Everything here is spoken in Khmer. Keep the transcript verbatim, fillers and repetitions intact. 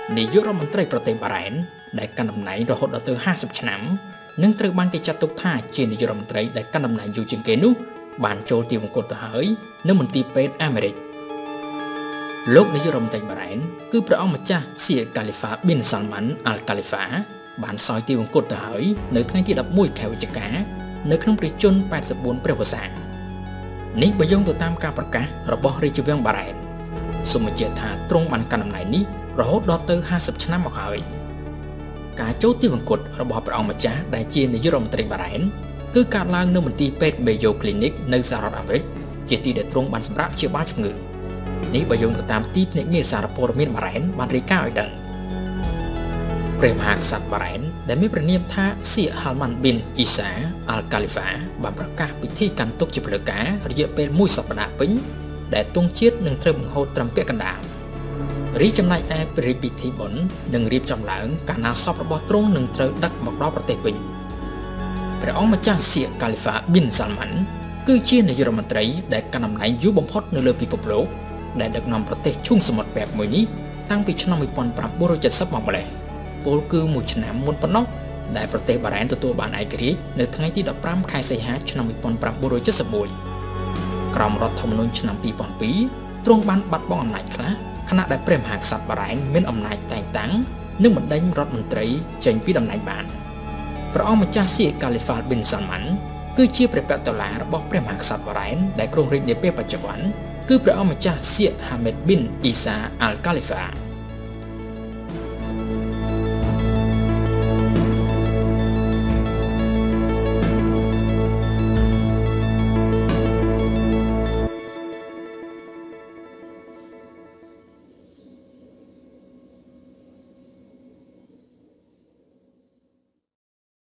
នាយករដ្ឋមន្ត្រីប្រទេសបារ៉ែនដែលកាន់តំណែងរហូតដល់ទៅห้าสิบឆ្នាំនឹងត្រូវបានគេចាត់ទុកថាជានាយករដ្ឋមន្ត្រីដែលកាន់តំណែងយូរជាងគេនោះបានចូលទីវង្គតទៅហើយនៅមន្ទីរពេទ្យអាមេរិកលោកនាយករដ្ឋមន្ត្រីបារ៉ែនគឺព្រះអង្គម្ចាស់សៀកាលីហ្វាប៊ីនសាល់ម៉ាន់អាល់កាលីហ្វាបានសោយទីវង្គតទៅហើយនៅថ្ងៃទីដប់មួយខែវិច្ឆិកានៅក្នុងព្រះជន្មeighty fourព្រះវស្សានេះបើយោងទៅតាមការប្រកាសរបស់រាជវាំងបារ៉ែនសូមបញ្ជាក់ថាទ្រង់បានកាន់តំណែងនេះរហូតដល់ទៅห้าสิบឆ្នាំមកហើយការចូលទីវង្គតរបស់ព្រះអង្គម្ចាស់ដែលជានាយករដ្ឋមន្ត្រីបារ៉ែនគឺកើតឡើងនៅមន្ទីរពេទ្យ Mayo Clinic នៅសហរដ្ឋអាមេរិកជាទីដែលទ្រង់បានសម្រាប់ព្យាបាលជំងឺនេះបើយោងទៅតាមទីភ្នាក់ងារសារព័ត៌មានបារ៉ែនបានរាយការណ៍ឲ្យដឹងព្រះមហាក្សត្របារ៉ែនដែលមានព្រះនាមថាសៀហាល់ម៉ាន់ប៊ីនអ៊ីសាអាល់កាលីហ្វាបានប្រកាសពិធីកាន់ទុក្ខជាផ្លូវការរយៈពេលមួយសប្តាហ៍ពេញដែលទង់ជាតិនឹងត្រូវបង្ហូតត្រឹមពាក់កណ្ដាលរីចំណែកឯព្រះរាជពិធីបុណ្យនឹងរៀបចំឡើងកាលណាសពរបស់ទ្រង់នឹងត្រូវដឹកមកដល់ប្រទេសវិញព្រះអង្គម្ចាស់សៀកាលីហ្វាប៊ីនសាល់ម៉ាន់គឺជានាយករដ្ឋមន្ត្រីដែលកាន់តំណែងយូរបំផុតនៅលើពិភពលោកដែលដឹកនាំប្រទេសឈូងសមុទ្រពាក់មួយនេះតាំងពីឆ្នាំnineteen seventyមកម្លេះពលគឺមួយឆ្នាំមុនប៉ុណ្ណោះដែលប្រទេសបារ៉ែនទទួលបានឯករាជ្យនៅថ្ងៃទីfifteenខែសីហាឆ្នាំnineteen seventy-oneក្រោមរដ្ឋធម្មនុញ្ញឆ្នាំtwo thousand twoទ្រង់បានបាត់បង់អំណាចខ្លះខណៈដែលព្រះមហាក្សត្របារ៉ែនមានអំណាចតែងតាំងនិងបណ្ដេញរដ្ឋមន្ត្រីចេញពីតំណែងបានព្រះអង្គម្ចាស់សៀកាលីហ្វាប៊ីនសាល់ម៉ាន់គឺជាព្រះបតុលារបស់ព្រះមហាក្សត្របារ៉ែនដែលគ្រងរាជ្យនាពេលបច្ចុប្បន្នគឺព្រះអង្គម្ចាស់សៀហាមេតប៊ីនអ៊ីសាអាល់កាលីហ្វា